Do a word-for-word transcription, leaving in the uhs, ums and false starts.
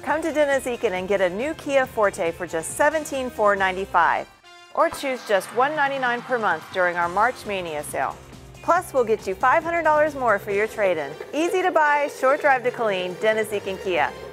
Come to Dennis Eakin and get a new Kia Forte for just seventeen thousand four hundred ninety-five dollars, or choose just one hundred ninety-nine dollars per month during our March Mania sale. Plus, we'll get you five hundred dollars more for your trade-in. Easy to buy, short drive to Killeen, Dennis Eakin Kia.